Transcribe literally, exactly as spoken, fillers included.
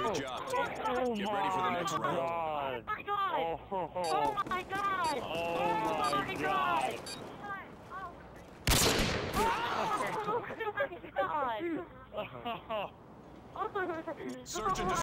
Great job, team. Oh Get ready for the next round. God. Oh my god! Oh, Oh my god! oh my God. Oh my god! Oh. Oh my god! Search and